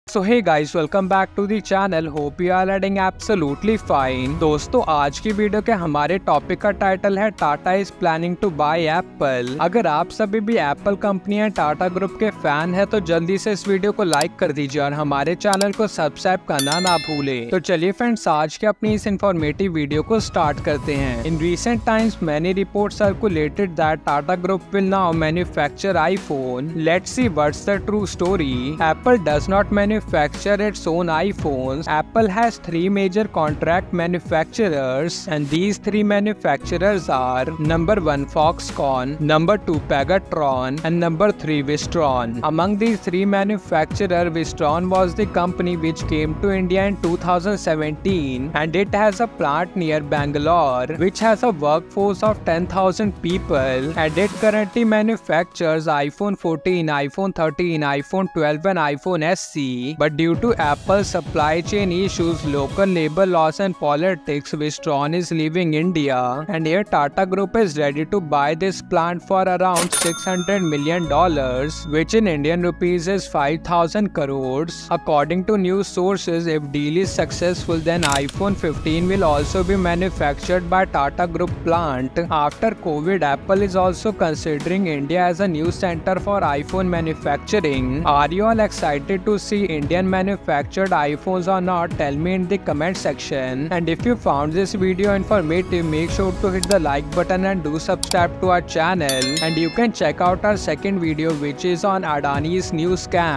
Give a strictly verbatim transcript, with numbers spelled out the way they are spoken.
So hey guys, welcome back to the channel. Hope you are reading absolutely fine. दोस्तों, आज की video के हमारे टॉपिक का टाइटल है Tata is planning to buy Apple. अगर आप सभी भी एप्पल कंपनी या टाटा ग्रुप के फैन है तो जल्दी से इस वीडियो को लाइक कर दीजिए और हमारे चैनल को सब्सक्राइब करना ना भूले। तो चलिए फ्रेंड्स, आज के अपनी इस इन्फॉर्मेटिव वीडियो को स्टार्ट करते हैं। In recent times many report circulated that Tata group will now manufacture iPhone. Let's see what's the true story. Apple does not manufacture its own iPhones. Apple has three major contract manufacturers, and these three manufacturers are number one Foxconn, number two Pegatron, and number three Wistron. Among these three manufacturers, Wistron was the company which came to India in two thousand seventeen, and it has a plant near Bangalore, which has a workforce of ten thousand people, and it currently manufactures iPhone fourteen, iPhone thirteen, iPhone twelve, and iPhone S E. But due to Apple's supply chain issues, local labor laws and politics, Wistron is leaving India, and here Tata Group is ready to buy this plant for around six hundred million dollars, which in Indian rupees is five thousand crores. According to news sources, if deal is successful, then iPhone fifteen will also be manufactured by Tata Group plant. After COVID, Apple is also considering India as a new center for iPhone manufacturing. Are you all excited to see Indian manufactured iPhones or not? Tell me in the comment section. And if you found this video informative, make sure to hit the like button and do subscribe to our channel. And you can check out our second video, which is on Adani's new scam.